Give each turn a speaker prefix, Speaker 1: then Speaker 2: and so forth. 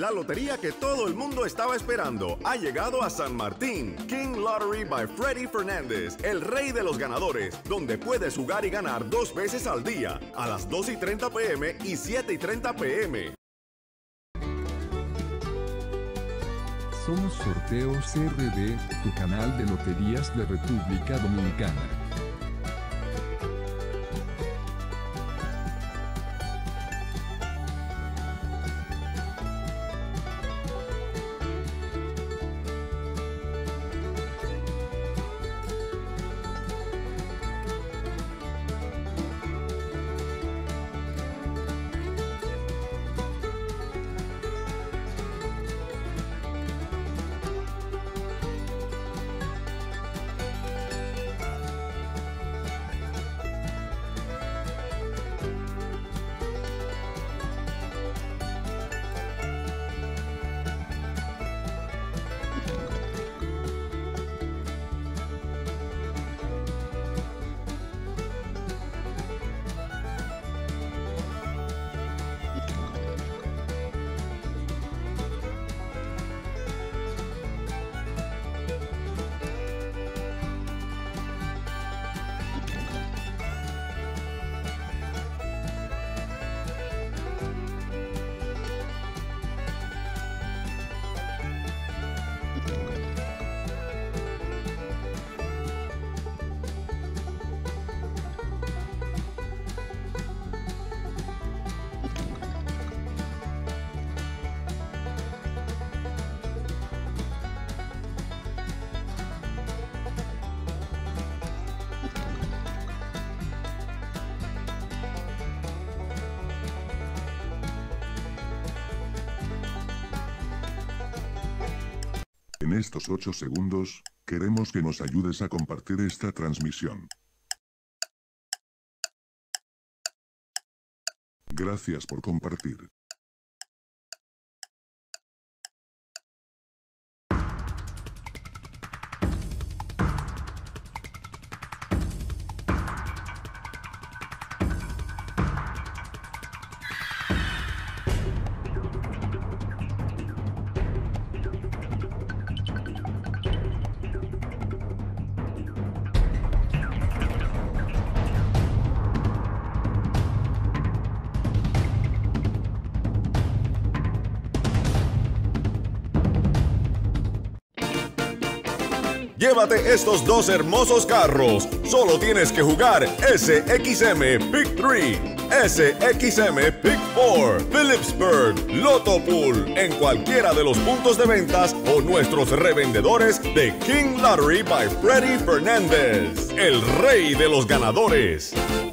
Speaker 1: La lotería que todo el mundo estaba esperando ha llegado a San Martín. King Lottery by Freddy Fernández, el rey de los ganadores, donde puedes jugar y ganar 2 veces al día, a las 2:30 p.m. y 7:30 p.m.
Speaker 2: Somos Sorteos RD, tu canal de loterías de República Dominicana.
Speaker 3: En estos 8 segundos, queremos que nos ayudes a compartir esta transmisión. Gracias por compartir.
Speaker 1: Llévate estos 2 hermosos carros. Solo tienes que jugar SXM Pick 3, SXM Pick 4, Phillipsburg, Lotto Pool en cualquiera de los puntos de ventas o nuestros revendedores de King Lottery by Freddy Fernández, el rey de los ganadores.